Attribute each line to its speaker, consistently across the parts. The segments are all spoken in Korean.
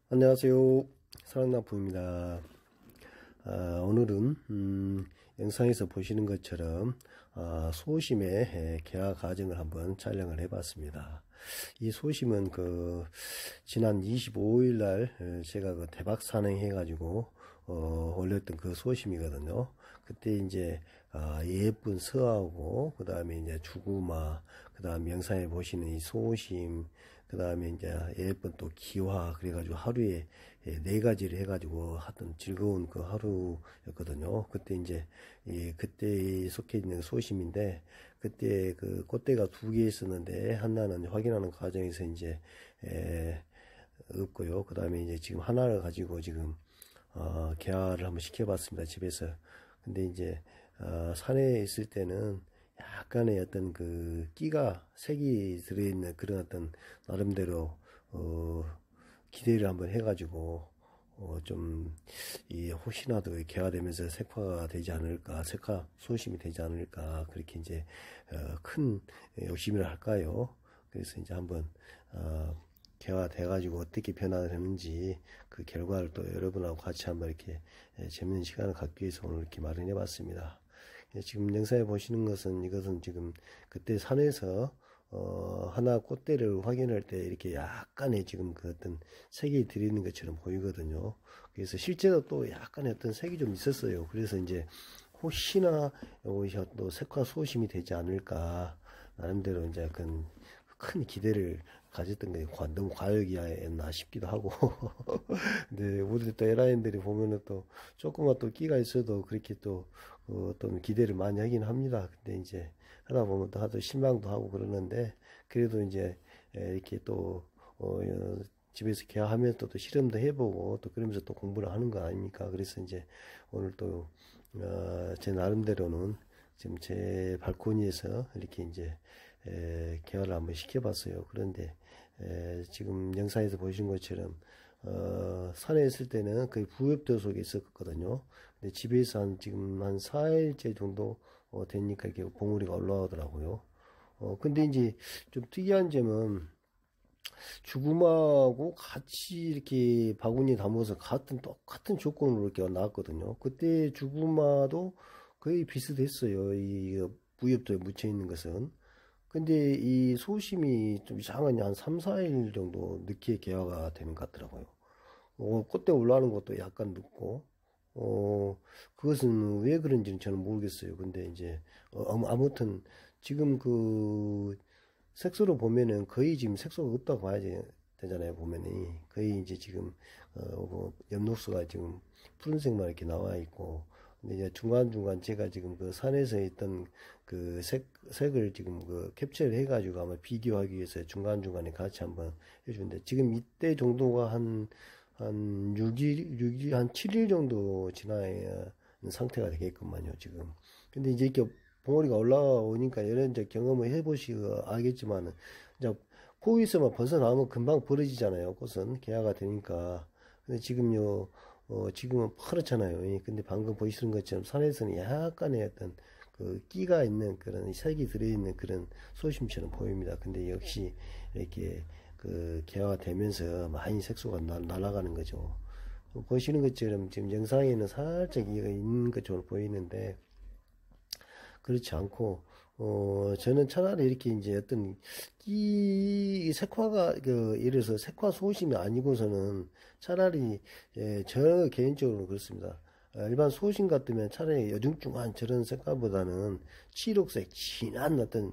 Speaker 1: 안녕하세요. 사랑남부입니다. 오늘은 영상에서 보시는 것처럼 소심의 개화 과정을 한번 촬영을 해봤습니다. 이 소심은 지난 25일 날 제가 대박 산행 해가지고 올렸던 그 소심이거든요. 그때 이제 예쁜 서하고 그 다음에 이제 주구마, 그 다음에 영상에 보시는 이 소심, 그 다음에 이제 예쁜 또 기화, 그래가지고 하루에 4가지를 해가지고 하던 즐거운 그 하루였거든요. 그때 이제 그때 속해 있는 소심인데, 그때 그 꽃대가 2개 있었는데 하나는 확인하는 과정에서 이제 없고요. 그 다음에 이제 지금 하나를 가지고 지금 개화를 한번 시켜봤습니다, 집에서. 근데 이제 산에 있을 때는 약간의 어떤 색이 들어있는 그런 어떤 나름대로 기대를 한번 해가지고 혹시나 더 개화되면서 색화가 되지 않을까, 색화 소심이 되지 않을까, 그렇게 이제 큰 욕심을 할까요? 그래서 이제 한번 개화돼가지고 어떻게 변화되는지 그 결과를 또 여러분하고 같이 한번 이렇게 재밌는 시간을 갖기 위해서 오늘 이렇게 마련해 봤습니다. 지금 영상에 보시는 이것은 지금 그때 산에서 하나 꽃대를 확인할 때 이렇게 약간의 지금 그 어떤 색이 들이는 것처럼 보이거든요. 그래서 실제로 또 약간의 어떤 색이 좀 있었어요. 그래서 이제 혹시나 또 색화 소심이 되지 않을까, 나름대로 이제 큰 기대를 가졌던 게 너무 과욕이었나 싶기도 하고. 근데 우리 또 에라인들이 보면은 또 조금만 또 끼가 있어도 그렇게 또 어떤 기대를 많이 하긴 합니다. 근데 이제 하다 보면 또 하도 실망도 하고 그러는데, 그래도 이제 이렇게 또 집에서 개화하면서 또 실험도 해보고 또 그러면서 또 공부를 하는 거 아닙니까? 그래서 이제 오늘 또 제 나름대로는 지금 제 발코니에서 이렇게 이제 개화를 한번 시켜봤어요. 그런데 지금 영상에서 보신 것처럼 산에 있을 때는 거의 부엽도 속에 있었거든요. 근데 집에서 지금 한 4일째 정도 되니까 이렇게 봉우리가 올라오더라고요. 근데 이제 좀 특이한 점은 죽음하고 같이 이렇게 바구니에 담아서 똑같은 조건으로 이렇게 나왔거든요. 그때 죽음화도 거의 비슷했어요. 이 부엽도에 묻혀 있는 것은. 근데 이 소심이 좀 이상하게 한 3, 4일 정도 늦게 개화가 되는 것 같더라고요. 꽃대 올라오는 것도 약간 늦고, 그것은 왜 그런지는 저는 모르겠어요. 근데 이제, 아무튼, 지금 색소로 보면은 거의 지금 색소가 없다고 봐야 되잖아요. 보면은. 거의 이제 지금, 엽록소가 지금 푸른색만 이렇게 나와 있고, 근데 이제 중간중간 제가 지금 산에서 있던 색을 지금 캡처를 해가지고 아마 비교하기 위해서 중간중간에 같이 한번 해주는데, 지금 이때 정도가 한 6일, 한 7일 정도 지나야 상태가 되겠구만요, 지금. 근데 이제 이렇게 봉오리가 올라오니까 여러 이제 경험을 해보시고 알겠지만은, 이제 코에서만 벗어나면 금방 벌어지잖아요, 꽃은. 개화가 되니까. 근데 지금요, 지금은 파랗잖아요. 근데 방금 보시는 것처럼 산에서는 약간의 어떤 끼가 있는 그런 색이 들어있는 그런 소심처럼 보입니다. 근데 역시 이렇게 개화가 되면서 많이 색소가 날아가는 거죠. 보시는 것처럼 지금 영상에는 살짝 이가 있는 것처럼 보이는데, 그렇지 않고, 저는 차라리 이렇게 이제 어떤 색화가, 예를 들어서 색화 소심이 아니고서는 차라리, 저 개인적으로는 그렇습니다. 일반 소심 같으면 차라리 여중중한 저런 색깔보다는 칠흑색, 진한 어떤,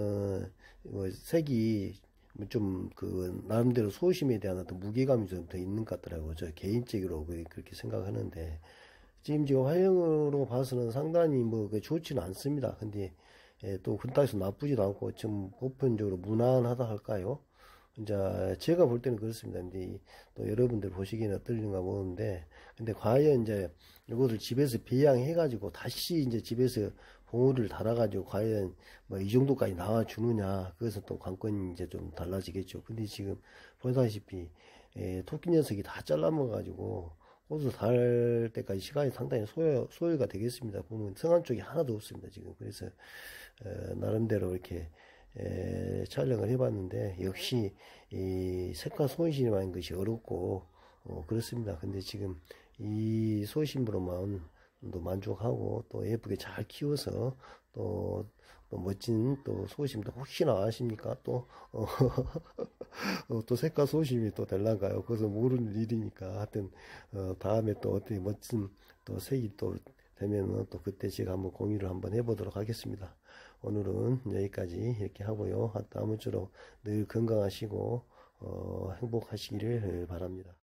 Speaker 1: 색이 좀 나름대로 소심에 대한 어떤 무게감이 좀 더 있는 것 같더라고요. 저 개인적으로 그렇게 생각하는데, 지금 화형으로 봐서는 상당히 좋지는 않습니다. 근데 또 그렇다고 해서 나쁘지도 않고 좀 보편적으로 무난하다 할까요? 이제 제가 볼 때는 그렇습니다. 근데 또 여러분들 보시기에는 어떨는가 모르는데, 근데 과연 이제 이것을 집에서 배양해가지고 다시 이제 집에서 봉우리를 달아가지고 과연 이 정도까지 나와주느냐, 그것은 또 관건이 이제 좀 달라지겠죠. 근데 지금 보다시피 토끼 녀석이 다 잘라먹어가지고 꽃을 달 때까지 시간이 상당히 소요가 되겠습니다. 보면 성한 쪽이 하나도 없습니다, 지금. 그래서, 나름대로 이렇게, 촬영을 해봤는데, 역시, 이 색과 손실이라는 것이 어렵고, 그렇습니다. 근데 지금 이 소심으로만 또 만족하고 또 예쁘게 잘 키워서 또 멋진 또 소심도 혹시나 아십니까? 또 색깔 소심이 또 될란가요? 그것은 모르는 일이니까 하여튼 다음에 또 어떻게 멋진 또 색이 또 되면은 또 그때 제가 한번 공유를 한번 해보도록 하겠습니다. 오늘은 여기까지 이렇게 하고요. 아무쪼록 늘 건강하시고 행복하시기를 바랍니다.